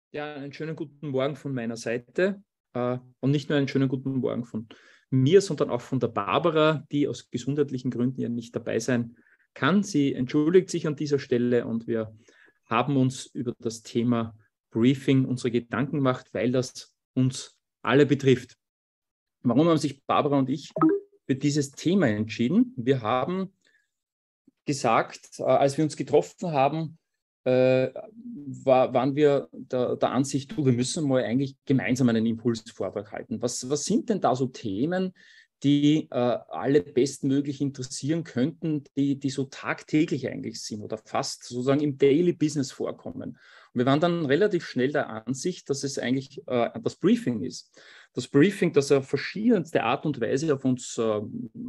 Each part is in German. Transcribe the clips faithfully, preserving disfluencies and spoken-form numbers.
Ja, einen schönen guten Morgen von meiner Seite äh, und nicht nur einen schönen guten Morgen von mir, sondern auch von der Barbara, die aus gesundheitlichen Gründen ja nicht dabei sein kann. Sie entschuldigt sich an dieser Stelle und wir haben uns über das Thema Briefing unsere Gedanken gemacht, weil das uns alle betrifft. Warum haben sich Barbara und ich für dieses Thema entschieden? Wir haben gesagt, äh, als wir uns getroffen haben, äh, war, waren wir der, der Ansicht, du, wir müssen mal eigentlich gemeinsam einen Impulsvortrag halten. Was, was sind denn da so Themen, die äh, alle bestmöglich interessieren könnten, die, die so tagtäglich eigentlich sind oder fast sozusagen im Daily Business vorkommen? Und wir waren dann relativ schnell der Ansicht, dass es eigentlich äh, das Briefing ist. Das Briefing, das auf verschiedenste Art und Weise auf uns äh,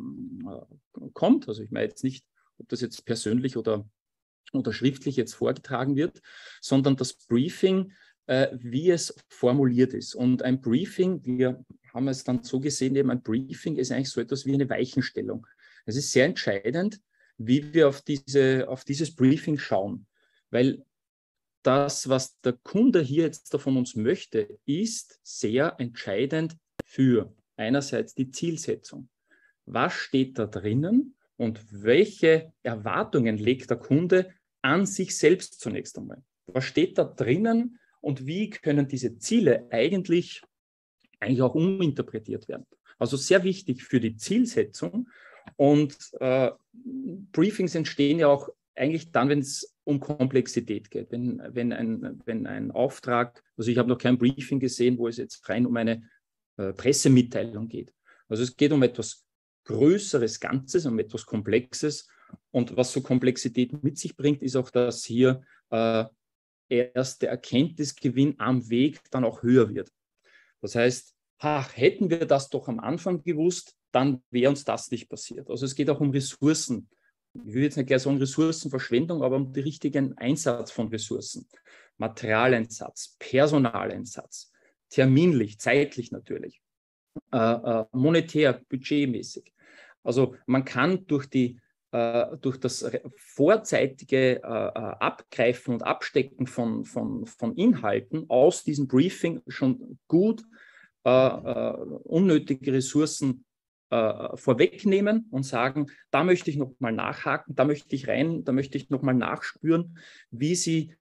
kommt. Also ich meine jetzt nicht, ob das jetzt persönlich oder, oder schriftlich jetzt vorgetragen wird, sondern das Briefing, äh, wie es formuliert ist. Und ein Briefing, wir haben es dann so gesehen, eben ein Briefing ist eigentlich so etwas wie eine Weichenstellung. Es ist sehr entscheidend, wie wir auf, diese, auf dieses Briefing schauen, weil das, was der Kunde hier jetzt von uns möchte, ist sehr entscheidend für einerseits die Zielsetzung. Was steht da drinnen? Und welche Erwartungen legt der Kunde an sich selbst zunächst einmal? Was steht da drinnen und wie können diese Ziele eigentlich, eigentlich auch uminterpretiert werden? Also sehr wichtig für die Zielsetzung. Und äh, Briefings entstehen ja auch eigentlich dann, wenn es um Komplexität geht. Wenn, wenn, ein, wenn ein Auftrag, also ich habe noch kein Briefing gesehen, wo es jetzt rein um eine äh, Pressemitteilung geht. Also es geht um etwas größeres Ganzes, um etwas Komplexes. Und was so Komplexität mit sich bringt, ist auch, dass hier äh, erst der Erkenntnisgewinn am Weg dann auch höher wird. Das heißt, ach, hätten wir das doch am Anfang gewusst, dann wäre uns das nicht passiert. Also es geht auch um Ressourcen. Ich will jetzt nicht gleich sagen Ressourcenverschwendung, aber um den richtigen Einsatz von Ressourcen. Materialeinsatz, Personaleinsatz, terminlich, zeitlich natürlich. Äh, äh, monetär, budgetmäßig. Also man kann durch, die, äh, durch das vorzeitige äh, Abgreifen und Abstecken von, von, von Inhalten aus diesem Briefing schon gut äh, äh, unnötige Ressourcen äh, vorwegnehmen und sagen, da möchte ich nochmal nachhaken, da möchte ich rein, da möchte ich nochmal nachspüren, wie Sie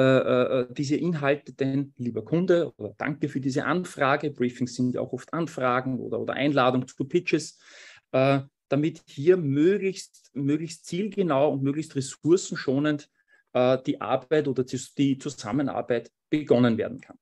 Äh, diese Inhalte denn, lieber Kunde, oder danke für diese Anfrage, Briefings sind ja auch oft Anfragen oder, oder Einladungen zu Pitches, äh, damit hier möglichst, möglichst zielgenau und möglichst ressourcenschonend äh, die Arbeit oder die Zusammenarbeit begonnen werden kann.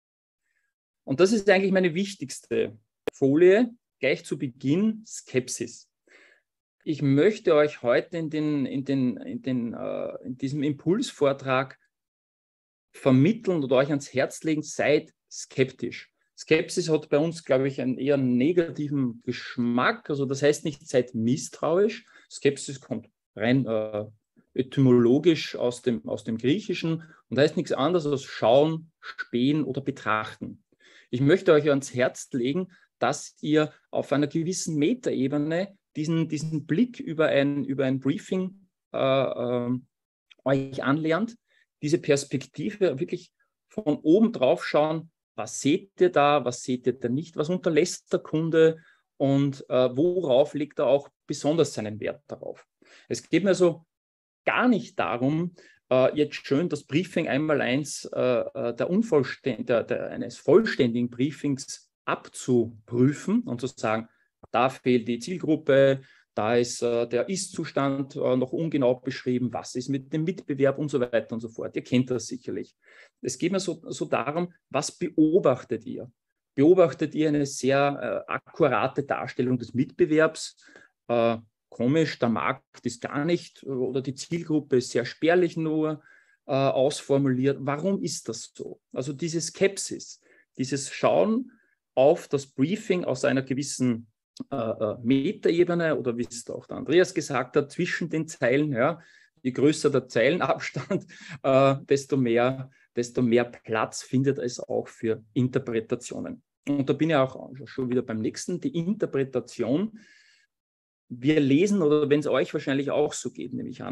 Und das ist eigentlich meine wichtigste Folie, gleich zu Beginn, Skepsis. Ich möchte euch heute in, den, in, den, in, den, äh, in diesem Impulsvortrag vermitteln oder euch ans Herz legen, seid skeptisch. Skepsis hat bei uns, glaube ich, einen eher negativen Geschmack. Also das heißt nicht, seid misstrauisch. Skepsis kommt rein äh, etymologisch aus dem, aus dem Griechischen und heißt nichts anderes als schauen, spähen oder betrachten. Ich möchte euch ans Herz legen, dass ihr auf einer gewissen Metaebene diesen, diesen Blick über ein, über ein Briefing äh, äh, euch anlernt, diese Perspektive wirklich von oben drauf schauen, was seht ihr da, was seht ihr da nicht, was unterlässt der Kunde und äh, worauf legt er auch besonders seinen Wert darauf. Es geht mir so gar nicht darum, äh, jetzt schön das Briefing einmal eins äh, der Unvollständ der, der, eines vollständigen Briefings abzuprüfen und zu sagen, da fehlt die Zielgruppe, da ist äh, der Ist-Zustand äh, noch ungenau beschrieben, was ist mit dem Mitbewerb und so weiter und so fort. Ihr kennt das sicherlich. Es geht mir so, so darum, was beobachtet ihr? Beobachtet ihr eine sehr äh, akkurate Darstellung des Mitbewerbs? Äh, komisch, der Markt ist gar nicht oder die Zielgruppe ist sehr spärlich nur äh, ausformuliert. Warum ist das so? Also diese Skepsis, dieses Schauen auf das Briefing aus einer gewissen äh, Metaebene oder wie es auch der Andreas gesagt hat, zwischen den Zeilen, ja, je größer der Zeilenabstand, äh, desto mehr, desto mehr Platz findet es auch für Interpretationen. Und da bin ich auch schon wieder beim nächsten, die Interpretation. Wir lesen, oder wenn es euch wahrscheinlich auch so geht, nehme ich an,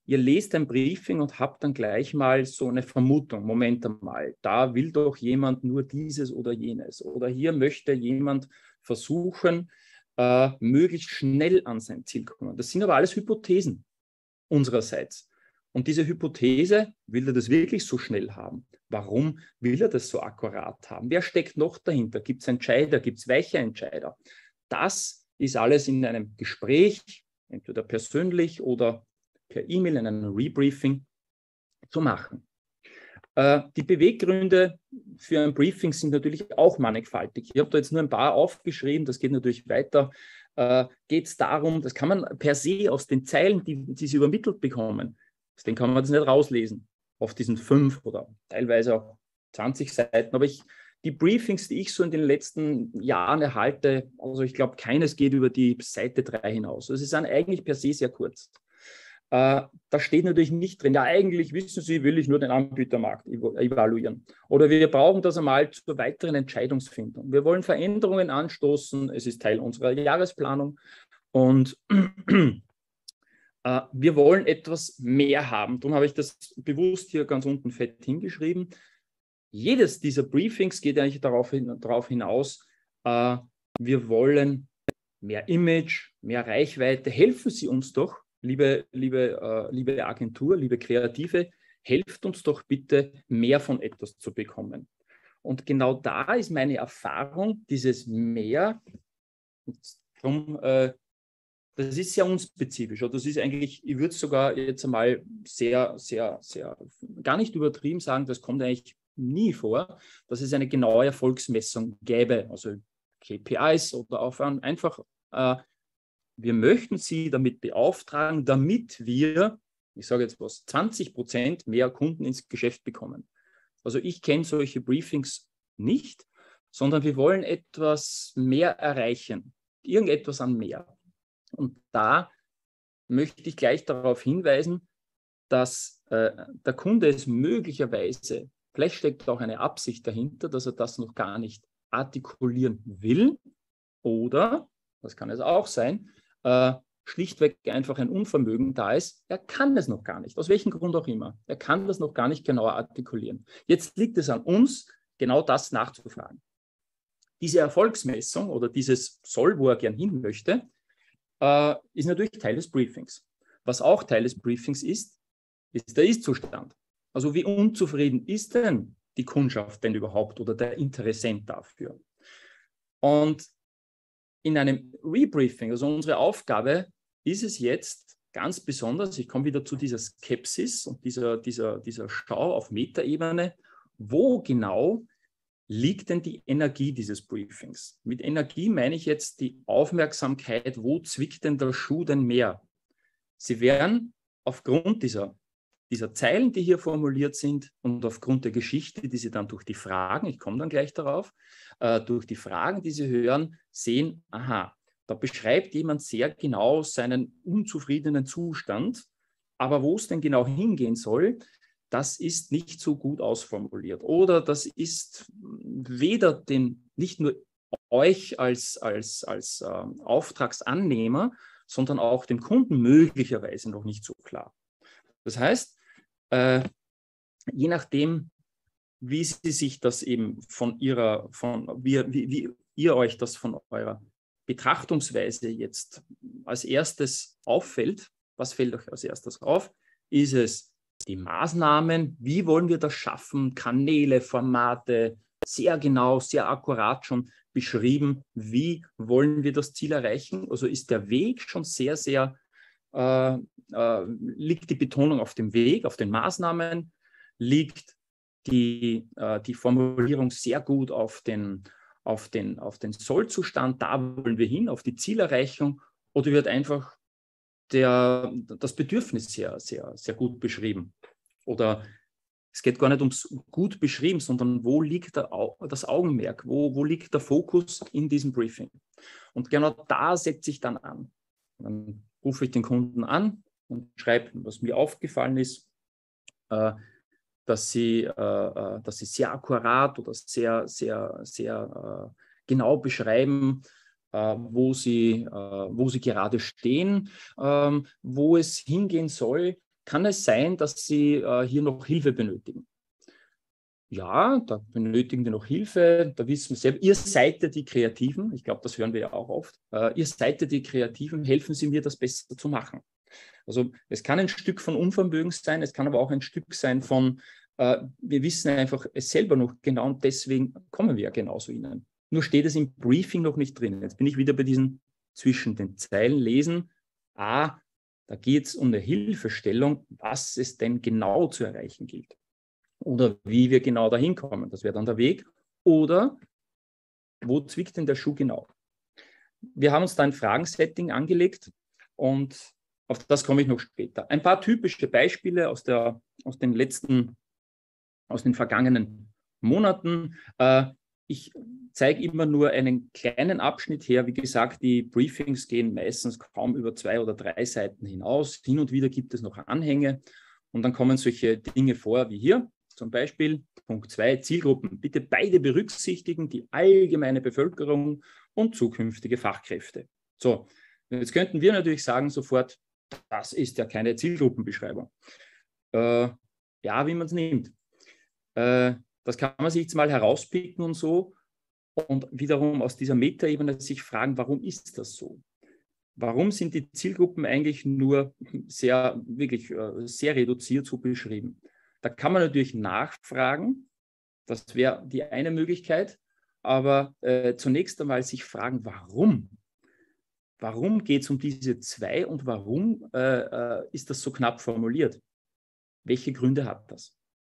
ihr lest ein Briefing und habt dann gleich mal so eine Vermutung, Moment einmal, da will doch jemand nur dieses oder jenes. Oder hier möchte jemand versuchen, äh, möglichst schnell an sein Ziel zu kommen. Das sind aber alles Hypothesen unsererseits. Und diese Hypothese, will er das wirklich so schnell haben? Warum will er das so akkurat haben? Wer steckt noch dahinter? Gibt es Entscheider? Gibt es weiche Entscheider? Das ist alles in einem Gespräch, entweder persönlich oder per E-Mail in einem Rebriefing zu machen. Äh, die Beweggründe für ein Briefing sind natürlich auch mannigfaltig. Ich habe da jetzt nur ein paar aufgeschrieben, das geht natürlich weiter. Äh, geht es darum, das kann man per se aus den Zeilen, die, die Sie übermittelt bekommen, aus denen kann man das nicht rauslesen, auf diesen fünf oder teilweise auch zwanzig Seiten. Aber ich, die Briefings, die ich so in den letzten Jahren erhalte, also ich glaube, keines geht über die Seite drei hinaus. Also sie sind eigentlich per se sehr kurz. Äh, da steht natürlich nicht drin, ja eigentlich wissen Sie, will ich nur den Anbietermarkt evaluieren. Oder wir brauchen das einmal zur weiteren Entscheidungsfindung. Wir wollen Veränderungen anstoßen, es ist Teil unserer Jahresplanung und äh, wir wollen etwas mehr haben. Darum habe ich das bewusst hier ganz unten fett hingeschrieben. Jedes dieser Briefings geht eigentlich darauf, hin, darauf hinaus, äh, wir wollen mehr Image, mehr Reichweite. Helfen Sie uns doch, liebe, liebe, äh, liebe Agentur, liebe Kreative, helft uns doch bitte, mehr von etwas zu bekommen. Und genau da ist meine Erfahrung, dieses Mehr, drum, äh, das ist sehr unspezifisch. Oder das ist eigentlich, ich würde es sogar jetzt einmal sehr, sehr, sehr, gar nicht übertrieben sagen, das kommt eigentlich nie vor, dass es eine genaue Erfolgsmessung gäbe, also K P Is oder auch einfach, äh, wir möchten Sie damit beauftragen, damit wir, ich sage jetzt was, zwanzig Prozent mehr Kunden ins Geschäft bekommen. Also ich kenne solche Briefings nicht, sondern wir wollen etwas mehr erreichen, irgendetwas an mehr. Und da möchte ich gleich darauf hinweisen, dass äh, der Kunde es möglicherweise, vielleicht steckt auch eine Absicht dahinter, dass er das noch gar nicht artikulieren will oder, das kann es auch sein, äh, schlichtweg einfach ein Unvermögen da ist, er kann es noch gar nicht, aus welchem Grund auch immer. Er kann das noch gar nicht genauer artikulieren. Jetzt liegt es an uns, genau das nachzufragen. Diese Erfolgsmessung oder dieses Soll, wo er gern hin möchte, äh, ist natürlich Teil des Briefings. Was auch Teil des Briefings ist, ist der Ist-Zustand. Also wie unzufrieden ist denn die Kundschaft denn überhaupt oder der Interessent dafür? Und in einem Rebriefing, also unsere Aufgabe ist es jetzt ganz besonders, ich komme wieder zu dieser Skepsis und dieser, dieser, dieser Schau auf Metaebene, wo genau liegt denn die Energie dieses Briefings? Mit Energie meine ich jetzt die Aufmerksamkeit, wo zwickt denn der Schuh denn mehr? Sie werden aufgrund dieser, dieser Zeilen, die hier formuliert sind und aufgrund der Geschichte, die Sie dann durch die Fragen, ich komme dann gleich darauf, äh, durch die Fragen, die Sie hören, sehen, aha, da beschreibt jemand sehr genau seinen unzufriedenen Zustand, aber wo es denn genau hingehen soll, das ist nicht so gut ausformuliert. Oder das ist weder den, nicht nur euch als, als, als äh, Auftragsannehmer, sondern auch dem Kunden möglicherweise noch nicht so klar. Das heißt, äh, je nachdem, wie Sie sich das eben von Ihrer, von, wie, wie, wie ihr euch das von eurer Betrachtungsweise jetzt als erstes auffällt, was fällt euch als erstes auf? Ist es die Maßnahmen, wie wollen wir das schaffen, Kanäle, Formate, sehr genau, sehr akkurat schon beschrieben, wie wollen wir das Ziel erreichen? Also ist der Weg schon sehr, sehr, äh, äh, liegt die Betonung auf dem Weg, auf den Maßnahmen, liegt die, äh, die Formulierung sehr gut auf den, auf den, auf den Sollzustand, da wollen wir hin, auf die Zielerreichung, oder wird einfach der, das Bedürfnis sehr, sehr, sehr gut beschrieben. Oder es geht gar nicht ums gut beschrieben, sondern wo liegt der, das Augenmerk, wo, wo liegt der Fokus in diesem Briefing. Und genau da setze ich dann an. Dann rufe ich den Kunden an und schreibe, was mir aufgefallen ist, äh, dass, sie, äh, dass sie sehr akkurat oder sehr, sehr, sehr äh, genau beschreiben, Uh, wo, sie, uh, wo sie gerade stehen, um, wo es hingehen soll. kann es sein, dass Sie äh, hier noch Hilfe benötigen? Ja, da benötigen wir noch Hilfe, da wissen wir selber, ihr seid ja die Kreativen, ich glaube, das hören wir ja auch oft, äh, ihr seid ja die Kreativen, helfen Sie mir, das besser zu machen. Also es kann ein Stück von Unvermögen sein, es kann aber auch ein Stück sein von, äh, wir wissen einfach es selber noch genau und deswegen kommen wir ja genauso Ihnen. Nur steht es im Briefing noch nicht drin. Jetzt bin ich wieder bei diesen zwischen den Zeilen lesen. Ah, da geht es um eine Hilfestellung, was es denn genau zu erreichen gilt. Oder wie wir genau dahin kommen. Das wäre dann der Weg. Oder wo zwickt denn der Schuh genau? Wir haben uns da ein Fragensetting angelegt und auf das komme ich noch später. Ein paar typische Beispiele aus, der, aus den letzten, aus den vergangenen Monaten. Äh, ich zeige immer nur einen kleinen Abschnitt her. Wie gesagt, die Briefings gehen meistens kaum über zwei oder drei Seiten hinaus. Hin und wieder gibt es noch Anhänge und dann kommen solche Dinge vor wie hier. Zum Beispiel Punkt zwei, Zielgruppen. Bitte beide berücksichtigen, die allgemeine Bevölkerung und zukünftige Fachkräfte. So, jetzt könnten wir natürlich sagen sofort, das ist ja keine Zielgruppenbeschreibung. Äh, ja, wie man es nimmt. Äh, das kann man sich jetzt mal herauspicken und so und wiederum aus dieser Metaebene sich fragen, warum ist das so? Warum sind die Zielgruppen eigentlich nur sehr, wirklich äh, sehr reduziert so beschrieben? Da kann man natürlich nachfragen, das wäre die eine Möglichkeit, aber äh, zunächst einmal sich fragen, warum? Warum geht es um diese zwei und warum äh, äh, ist das so knapp formuliert? Welche Gründe hat das?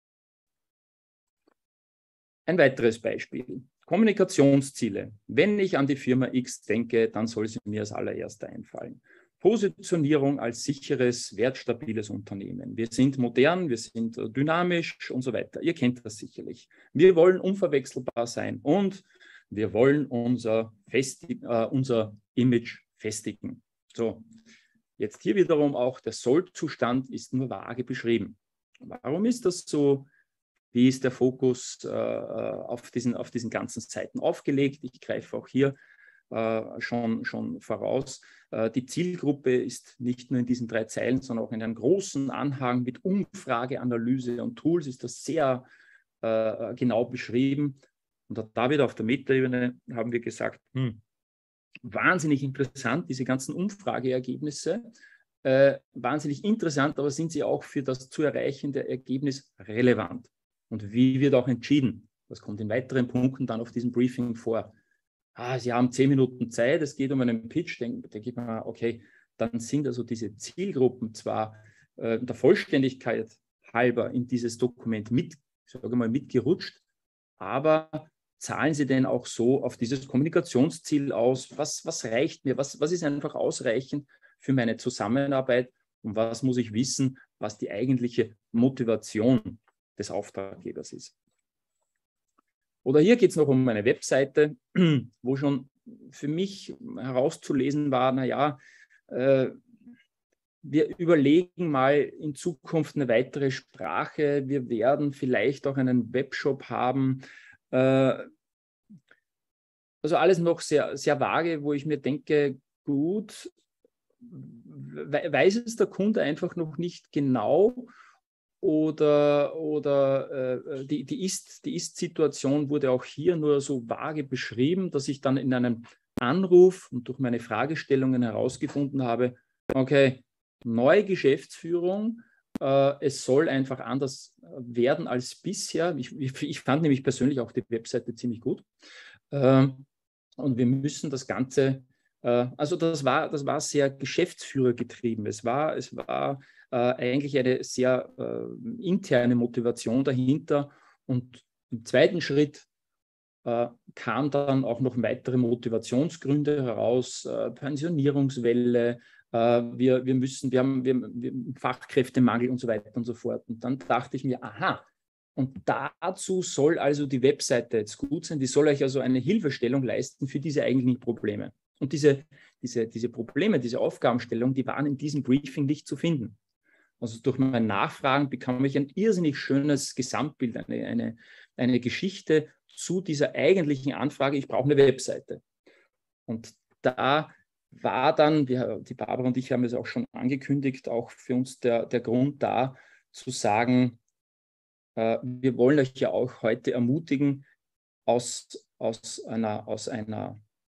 Ein weiteres Beispiel. Kommunikationsziele. Wenn ich an die Firma X denke, dann soll sie mir als allererster einfallen. Positionierung als sicheres, wertstabiles Unternehmen. Wir sind modern, wir sind dynamisch und so weiter. Ihr kennt das sicherlich. Wir wollen unverwechselbar sein und wir wollen unser, Festi- äh, unser Image festigen. So, jetzt hier wiederum auch der Soll-Zustand ist nur vage beschrieben. Warum ist das so? Wie ist der Fokus äh, auf, diesen, auf diesen ganzen Seiten aufgelegt? Ich greife auch hier äh, schon, schon voraus. Äh, die Zielgruppe ist nicht nur in diesen drei Zeilen, sondern auch in einem großen Anhang mit Umfrage, Analyse und Tools ist das sehr äh, genau beschrieben. Und da wieder auf der Metaebene haben wir gesagt, hm, wahnsinnig interessant, diese ganzen Umfrageergebnisse. Äh, wahnsinnig interessant, aber sind sie auch für das zu erreichende Ergebnis relevant? Und wie wird auch entschieden? Das kommt in weiteren Punkten dann auf diesem Briefing vor. Ah, Sie haben zehn Minuten Zeit, es geht um einen Pitch, denke denk ich mir, okay, dann sind also diese Zielgruppen zwar äh, der Vollständigkeit halber in dieses Dokument mit, sage mal, mitgerutscht, aber zahlen Sie denn auch so auf dieses Kommunikationsziel aus? Was, was reicht mir? Was, was ist einfach ausreichend für meine Zusammenarbeit? Und was muss ich wissen, was die eigentliche Motivation des Auftraggebers ist? Oder hier geht es noch um eine Webseite, wo schon für mich herauszulesen war, naja, äh, wir überlegen mal in Zukunft eine weitere Sprache. Wir werden vielleicht auch einen Webshop haben. Äh, also alles noch sehr, sehr vage, wo ich mir denke, gut, weiß es der Kunde einfach noch nicht genau oder, oder äh, die, die Ist, die Ist-Situation wurde auch hier nur so vage beschrieben, dass ich dann in einem Anruf und durch meine Fragestellungen herausgefunden habe, okay, neue Geschäftsführung, äh, es soll einfach anders werden als bisher. Ich, ich, ich fand nämlich persönlich auch die Webseite ziemlich gut. Ähm, und wir müssen das Ganze, äh, also das war, das war sehr geschäftsführergetrieben. Es war, es war äh, eigentlich eine sehr äh, interne Motivation dahinter. Und im zweiten Schritt äh, kam dann auch noch weitere Motivationsgründe heraus, äh, Pensionierungswelle, äh, wir, wir müssen, wir haben, wir, wir Fachkräftemangel und so weiter und so fort. Und dann dachte ich mir, aha, und dazu soll also die Webseite jetzt gut sein, die soll euch also eine Hilfestellung leisten für diese eigentlichen Probleme. Und diese, diese, diese Probleme, diese Aufgabenstellung, die waren in diesem Briefing nicht zu finden. Also durch mein Nachfragen bekam ich ein irrsinnig schönes Gesamtbild, eine, eine, eine Geschichte zu dieser eigentlichen Anfrage, ich brauche eine Webseite. Und da war dann, wir, die Barbara und ich haben es auch schon angekündigt, auch für uns der, der Grund da, zu sagen, äh, wir wollen euch ja auch heute ermutigen, aus, aus einer, aus einer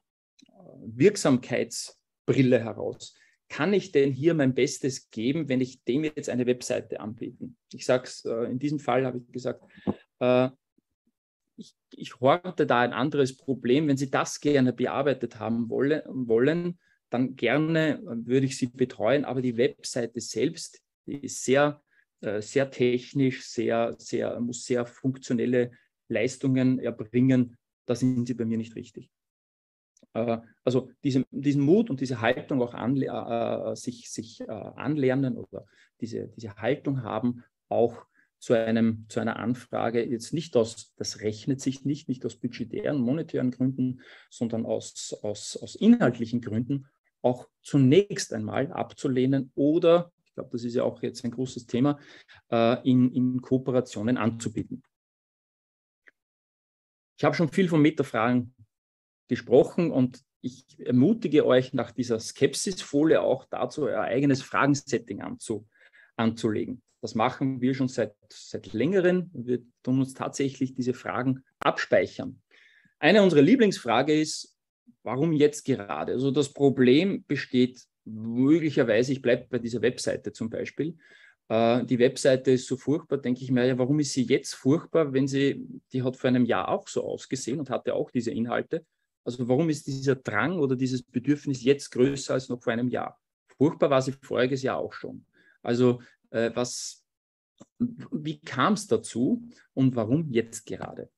Wirksamkeitsbrille heraus. Kann ich denn hier mein Bestes geben, wenn ich dem jetzt eine Webseite anbiete? Ich sage es, äh, in diesem Fall habe ich gesagt, äh, ich, ich horte da ein anderes Problem. Wenn Sie das gerne bearbeitet haben wolle, wollen, dann gerne würde ich Sie betreuen, aber die Webseite selbst, die ist sehr, äh, sehr technisch, sehr, sehr, muss sehr funktionelle Leistungen erbringen. Da sind Sie bei mir nicht richtig. Also diesen, diesen Mut und diese Haltung auch anle äh, sich, sich äh, anlernen oder diese, diese Haltung haben, auch zu, einem, zu einer Anfrage jetzt nicht aus, das rechnet sich nicht, nicht aus budgetären, monetären Gründen, sondern aus, aus, aus inhaltlichen Gründen auch zunächst einmal abzulehnen oder, ich glaube, das ist ja auch jetzt ein großes Thema, äh, in, in Kooperationen anzubieten. Ich habe schon viel von Metafragen gesprochen und ich ermutige euch nach dieser Skepsisfolie auch dazu, euer eigenes Fragensetting anzu, anzulegen. Das machen wir schon seit, seit längerem. Wir tun uns tatsächlich diese Fragen abspeichern. Eine unserer Lieblingsfragen ist, warum jetzt gerade? Also das Problem besteht möglicherweise, ich bleibe bei dieser Webseite zum Beispiel, die Webseite ist so furchtbar, denke ich mir, ja, warum ist sie jetzt furchtbar, wenn sie, die hat vor einem Jahr auch so ausgesehen und hatte auch diese Inhalte. Also warum ist dieser Drang oder dieses Bedürfnis jetzt größer als noch vor einem Jahr? Furchtbar war sie voriges Jahr auch schon. Also äh, was, wie kam es dazu und warum jetzt gerade?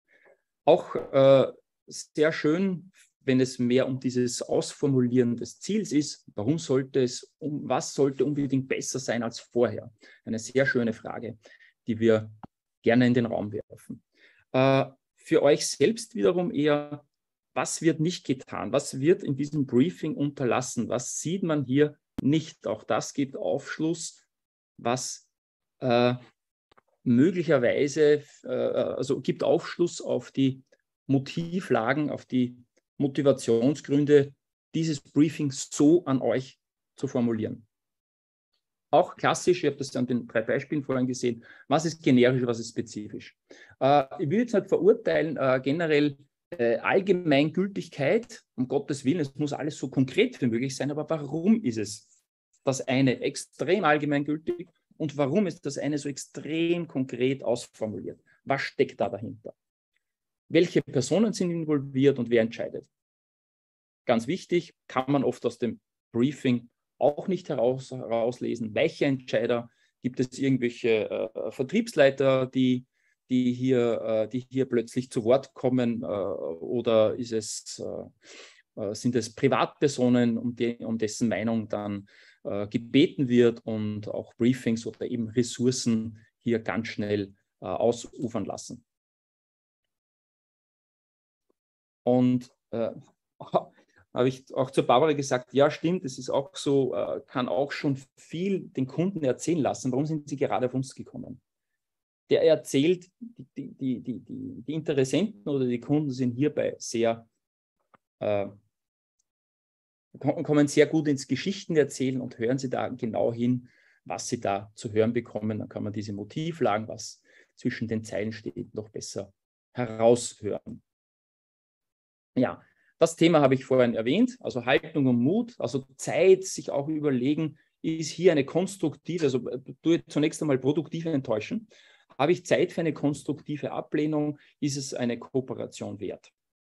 Auch äh, sehr schön, wenn es mehr um dieses Ausformulieren des Ziels ist, warum sollte es, um, was sollte unbedingt besser sein als vorher? Eine sehr schöne Frage, die wir gerne in den Raum werfen. Äh, für euch selbst wiederum eher, was wird nicht getan? Was wird in diesem Briefing unterlassen? Was sieht man hier nicht? Auch das gibt Aufschluss, was äh, möglicherweise, äh, also gibt Aufschluss auf die Motivlagen, auf die Motivationsgründe, dieses Briefing so an euch zu formulieren. Auch klassisch, ich habe das an den drei Beispielen vorhin gesehen, was ist generisch, was ist spezifisch. Äh, ich will jetzt nicht verurteilen, äh, generell äh, Allgemeingültigkeit, um Gottes Willen, es muss alles so konkret wie möglich sein, aber warum ist es das eine extrem allgemeingültig und warum ist das eine so extrem konkret ausformuliert? Was steckt da dahinter? Welche Personen sind involviert und wer entscheidet? Ganz wichtig, kann man oft aus dem Briefing auch nicht heraus, herauslesen. Welche Entscheider? Gibt es irgendwelche äh, Vertriebsleiter, die, die, hier, äh, die hier plötzlich zu Wort kommen? Äh, oder ist es, äh, sind es Privatpersonen, um, die, um dessen Meinung dann äh, gebeten wird und auch Briefings oder eben Ressourcen hier ganz schnell äh, ausufern lassen? Und äh, habe ich auch zur Barbara gesagt, ja stimmt, es ist auch so, äh, kann auch schon viel den Kunden erzählen lassen. Warum sind sie gerade auf uns gekommen? Der erzählt, die, die, die, die, die Interessenten oder die Kunden sind hierbei sehr, äh, kommen sehr gut ins Geschichten erzählen und hören sie da genau hin, was sie da zu hören bekommen. Dann kann man diese Motivlagen, was zwischen den Zeilen steht, noch besser heraushören. Ja, das Thema habe ich vorhin erwähnt, also Haltung und Mut, also Zeit, sich auch überlegen, ist hier eine konstruktive, also tue zunächst einmal produktiv enttäuschen. Habe ich Zeit für eine konstruktive Ablehnung? Ist es eine Kooperation wert?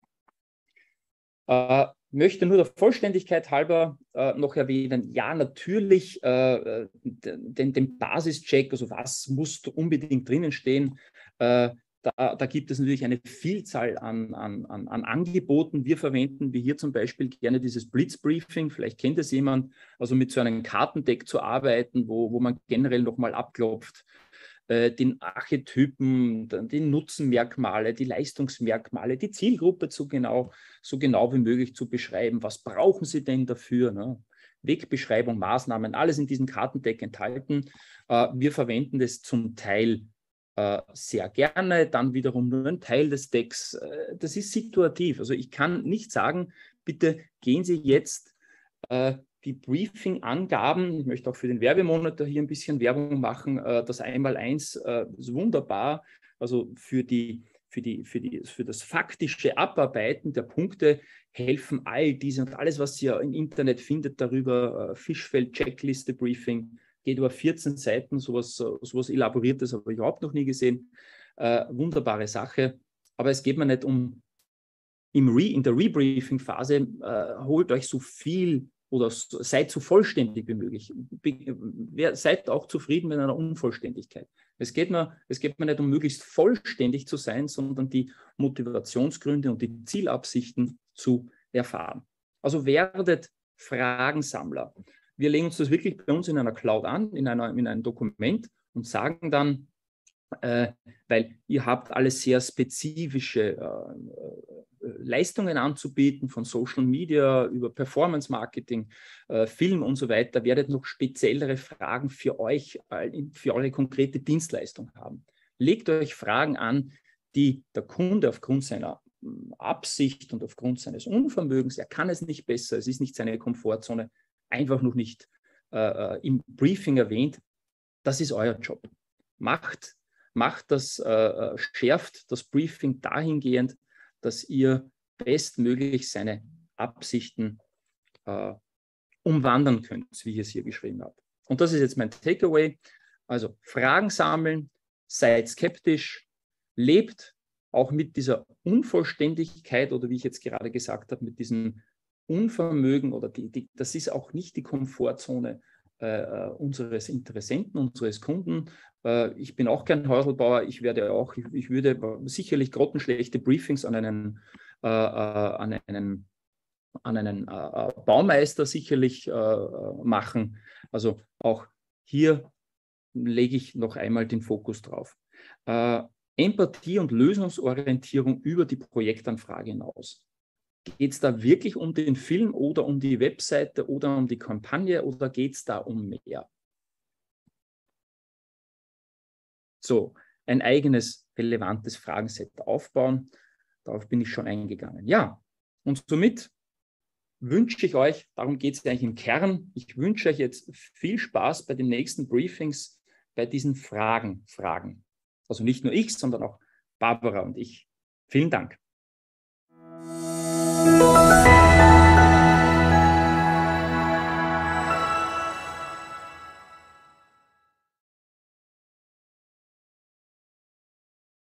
Äh, möchte nur der Vollständigkeit halber äh, noch erwähnen, ja, natürlich äh, den, den Basischeck, also was muss unbedingt drinnen stehen, äh, Da, da gibt es natürlich eine Vielzahl an, an, an, an Angeboten. Wir verwenden, wie hier zum Beispiel, gerne dieses Blitzbriefing. Vielleicht kennt es jemand, also mit so einem Kartendeck zu arbeiten, wo, wo man generell nochmal abklopft, äh, den Archetypen, die Nutzenmerkmale, die Leistungsmerkmale, die Zielgruppe so genau, so genau wie möglich zu beschreiben. Was brauchen Sie denn dafür? Ne? Wegbeschreibung, Maßnahmen, alles in diesem Kartendeck enthalten. Äh, wir verwenden das zum Teil sehr gerne, dann wiederum nur ein Teil des Decks. Das ist situativ. Also ich kann nicht sagen, bitte gehen Sie jetzt äh, die Briefing-Angaben, ich möchte auch für den Werbemonitor hier ein bisschen Werbung machen, äh, das Einmaleins äh, ist wunderbar, also für, die, für, die, für, die, für das faktische Abarbeiten der Punkte helfen all diese und alles, was ihr im Internet findet darüber, äh, Fischfeld, Checkliste, Briefing, geht über vierzehn Seiten, sowas, sowas Elaboriertes habe ich überhaupt noch nie gesehen. Äh, wunderbare Sache, aber es geht mir nicht um, im Re, in der Rebriefing-Phase, äh, holt euch so viel oder so, seid so vollständig wie möglich. Be, seid auch zufrieden mit einer Unvollständigkeit. Es geht, mir, es geht mir nicht um möglichst vollständig zu sein, sondern die Motivationsgründe und die Zielabsichten zu erfahren. Also werdet Fragensammler. Wir legen uns das wirklich bei uns in einer Cloud an, in, einer, in einem Dokument und sagen dann, äh, weil ihr habt alle sehr spezifische äh, Leistungen anzubieten, von Social Media über Performance Marketing, äh, Film und so weiter, werdet noch speziellere Fragen für euch, äh, für eure konkrete Dienstleistung haben. Legt euch Fragen an, die der Kunde aufgrund seiner Absicht und aufgrund seines Unvermögens, er kann es nicht besser, es ist nicht seine Komfortzone, einfach noch nicht äh, im Briefing erwähnt. Das ist euer Job. Macht Macht das, äh, schärft das Briefing dahingehend, dass ihr bestmöglich seine Absichten äh, umwandern könnt, wie ich es hier geschrieben habe. Und das ist jetzt mein Takeaway. Also Fragen sammeln, seid skeptisch, lebt auch mit dieser Unvollständigkeit oder wie ich jetzt gerade gesagt habe, mit diesem Unvermögen oder die, die, das ist auch nicht die Komfortzone äh, unseres Interessenten, unseres Kunden. Äh, ich bin auch kein Häuselbauer, ich werde auch, ich, ich würde sicherlich grottenschlechte Briefings an einen, äh, an einen, an einen äh, Baumeister sicherlich äh, machen. Also auch hier lege ich noch einmal den Fokus drauf. Äh, Empathie und Lösungsorientierung über die Projektanfrage hinaus. Geht es da wirklich um den Film oder um die Webseite oder um die Kampagne oder geht es da um mehr? So, ein eigenes relevantes Fragenset aufbauen. Darauf bin ich schon eingegangen. Ja, und somit wünsche ich euch, darum geht es eigentlich im Kern, ich wünsche euch jetzt viel Spaß bei den nächsten Briefings, bei diesen Fragen, Fragen. Also nicht nur ich, sondern auch Barbara und ich. Vielen Dank.